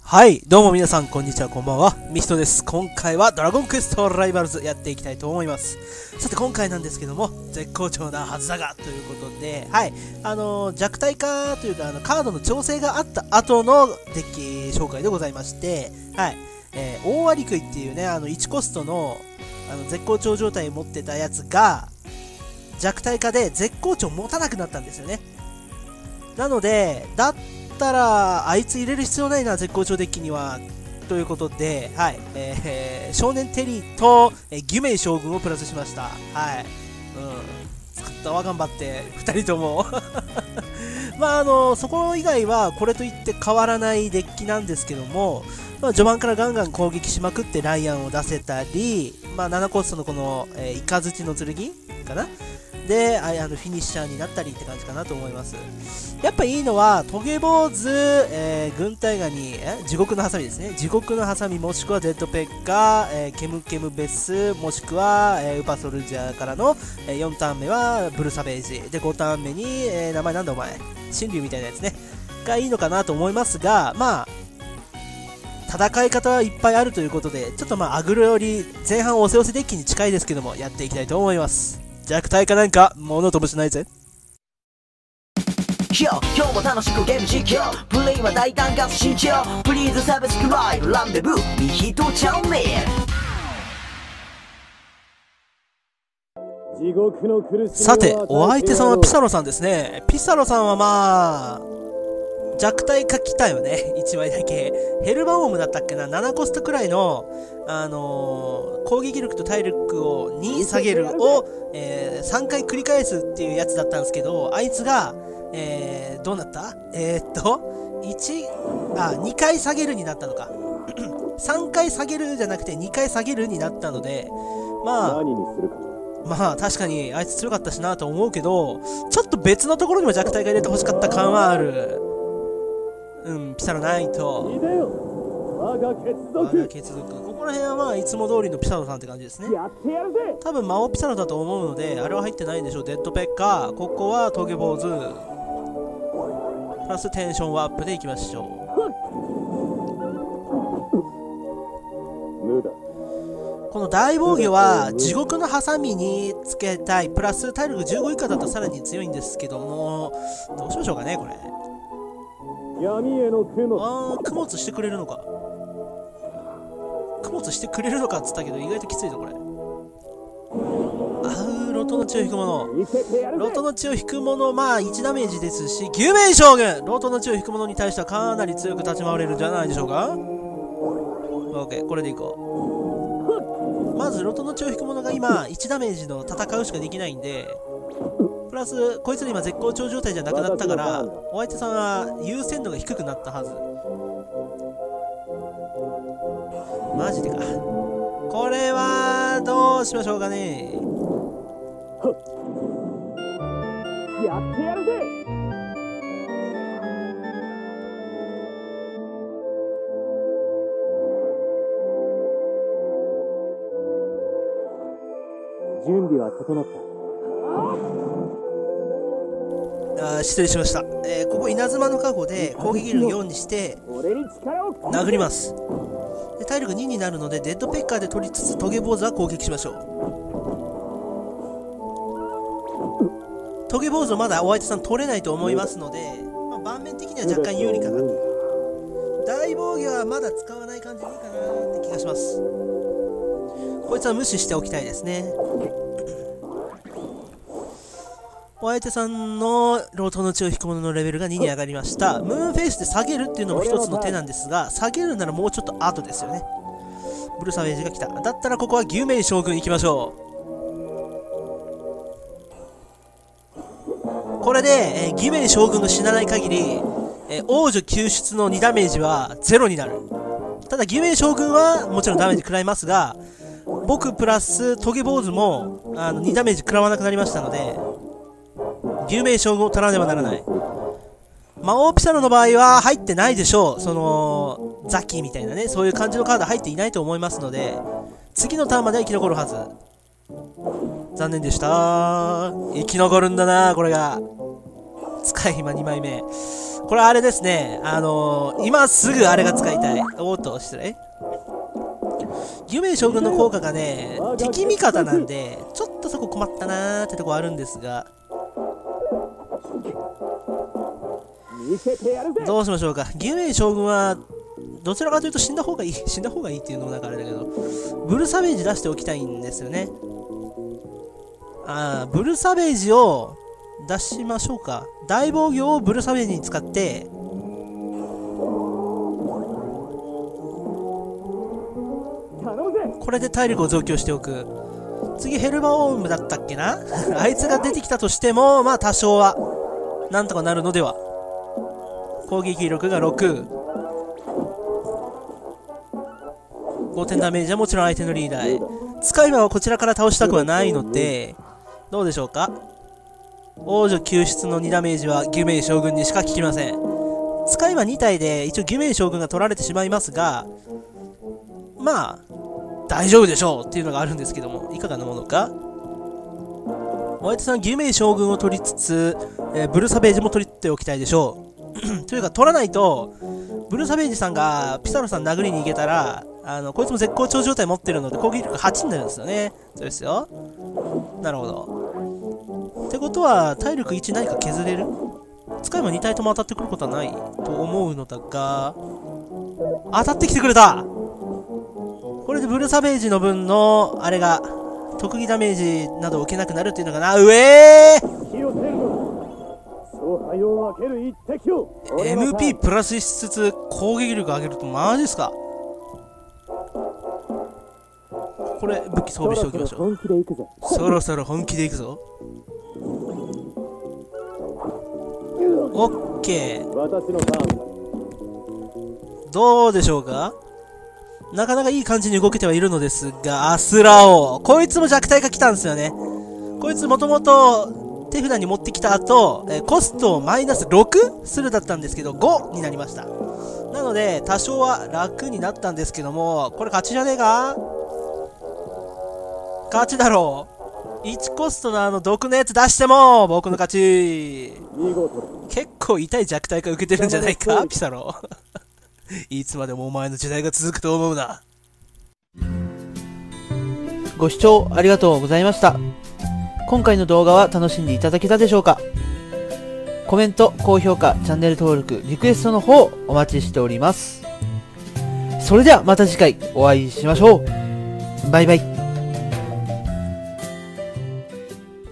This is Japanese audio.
はい、どうも皆さん、こんにちは、こんばんは。ミストです。今回はドラゴンクエストライバルズやっていきたいと思います。さて、今回なんですけども、絶好調なはずだが、ということで、はい、弱体化というか、カードの調整があった後のデッキ紹介でございまして、はい、大割り食いっていうね、1コストの、絶好調状態を持ってたやつが、弱体化で絶好調持たなくなったんですよね。なので、だったら、あいつ入れる必要ないな、絶好調デッキには。ということで、はい、少年テリーと、ギュメイ将軍をプラスしました。はい。作ったわ、頑張って、2人とも。まあ、そこ以外は、これといって変わらないデッキなんですけども、まあ、序盤からガンガン攻撃しまくってライアンを出せたり、まあ、7コストのこの、イカズチの剣かなで、フィニッシャーになったりって感じかなと思います。やっぱいいのは、トゲ坊主、軍隊ガニ、地獄のハサミですね。地獄のハサミもしくはデッドペッカー、ケムケムベス、もしくは、ウパソルジャーからの、4ターン目はブルサベージ。で、5ターン目に、名前なんだお前。神竜みたいなやつね。がいいのかなと思いますが、まあ、戦い方はいっぱいあるということで、ちょっとまあ、アグロより前半おせおせデッキに近いですけども、やっていきたいと思います。弱体化なんか物ともしないぜ。 今日も楽しくゲーム実況プレイは大胆かつ慎重プリーズサブスクライブランデブーミヒトチャンネル。さて、お相手さんはピサロさんですね。ピサロさんはまあ弱体化来たよね。1枚だけヘルバオームだったっけな。7コストくらいの攻撃力と体力を2下げるを、3回繰り返すっていうやつだったんですけど、あいつが、どうなった？2回下げるになったのか。3回下げるじゃなくて2回下げるになったので、まあ確かにあいつ強かったしなと思うけど、ちょっと別のところにも弱体化入れてほしかった感はある。ピサロないと。我が血族。ここら辺はまあいつも通りのピサロさんって感じですね。多分魔王ピサロだと思うので、あれは入ってないんでしょう。デッドペッカー。ここはトゲ坊主。プラステンションアップでいきましょう。この大防御は地獄のハサミにつけたい。プラス体力15以下だとさらに強いんですけども、どうしましょうかね、これ。供物してくれるのか。供物してくれるのかっつったけど、意外ときついぞ、これ。ロトの血を引くもの。ロトの血を引くもの、まあ1ダメージですし、ギュメイ将軍ロトの血を引くものに対してはかなり強く立ち回れるんじゃないでしょうか。OK、これでいこう。まず、ロトの血を引くものが今、1ダメージの戦うしかできないんで、プラス、こいつの今絶好調状態じゃなくなったから、お相手さんは優先度が低くなったはず。マジでか。これは、どうしましょうかね。やってやるぜ。 準備は整った。 失礼しました。ここ稲妻の加護で攻撃力4にして殴ります。で体力2になるのでデッドペッカーで取りつつトゲ坊主は攻撃しましょう。トゲ坊主をまだお相手さん取れないと思いますので、まあ、盤面的には若干有利かなと。大防御はまだ使わない感じでいいかなって気がします。こいつは無視しておきたいですね。お相手さんのロートの血を引くもののレベルが2に上がりました。ムーンフェイスで下げるっていうのも一つの手なんですが、下げるならもうちょっと後ですよね。ブルサウェージが来た。だったらここはギュメイ将軍行きましょう。これで、ギュメイ将軍が死なない限り、王女救出の2ダメージは0になる。ただギュメイ将軍はもちろんダメージ食らいますが、僕プラストゲ坊主も2ダメージ食らわなくなりましたので、ギュメイ将軍を取らねばならない。魔王ピサロの場合は入ってないでしょう。そのザキみたいなね、そういう感じのカード入っていないと思いますので、次のターンまでは生き残るはず。残念でした。生き残るんだな、これが。 使い今2枚目。これあれですね。今すぐあれが使いたい。おっと、失礼。義明将軍の効果がね、敵味方なんで、ちょっとそこ困ったなーってとこあるんですが。どうしましょうか。義明将軍は、どちらかというと死んだ方がいい。死んだ方がいいっていうのもなんかあれだけど、ブルサベージ出しておきたいんですよね。ブルサベージを出しましょうか。大防御をブルサベージに使って、これで体力を増強しておく。次ヘルバオウムだったっけなあいつが出てきたとしても、まあ多少は、なんとかなるのでは。攻撃力が6。5点ダメージはもちろん相手のリーダーへ。使い魔はこちらから倒したくはないので、どうでしょうか。王女救出の2ダメージは義明将軍にしか効きません。使い魔2体で一応義明将軍が取られてしまいますが、まあ、大丈夫でしょうっていうのがあるんですけども、いかがなものか。お相手さん、義明将軍を取りつつ、ブルサベージも取っておきたいでしょう。というか、取らないと、ブルサベージさんがピサロさん殴りに行けたら、こいつも絶好調状態持ってるので攻撃力8になるんですよね。そうですよ。なるほど。ってことは、体力1何か削れる？使えば2体とも当たってくることはないと思うのだが、当たってきてくれた！これでブルサベージの分の、あれが、特技ダメージなどを受けなくなるっていうのかな。MP プラスしつつ攻撃力上げるとマジっすか。これ武器装備しておきましょう。そろそろ本気でいくぞ。オッケー。どうでしょうか。なかなかいい感じに動けてはいるのですが、アスラオ。こいつも弱体が来たんですよね。こいつもともと手札に持ってきた後、コストをマイナス6するだったんですけど、5になりました。なので、多少は楽になったんですけども、これ勝ちじゃねえか？勝ちだろう。1コストの毒のやつ出しても、僕の勝ち。結構痛い弱体化受けてるんじゃないか、ピサロ。いつまでもお前の時代が続くと思うな。ご視聴ありがとうございました。今回の動画は楽しんでいただけたでしょうか。コメント、高評価、チャンネル登録、リクエストの方お待ちしております。それではまた次回お会いしましょう。バイバイ。